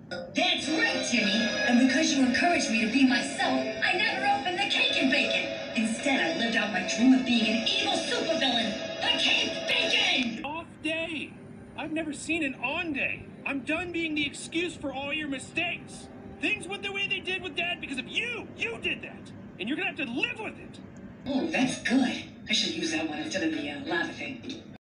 That's right, Timmy. And because you encouraged me to be myself, I never opened the cake and bacon. Instead, I lived out my dream of being an evil supervillain, the Cake Bacon! Off day. I've never seen an on day. I'm done being the excuse for all your mistakes. Things went the way they did with Dad because of you. You did that. And you're gonna have to live with it. Oh, that's good. I should use that one instead of the lava thing.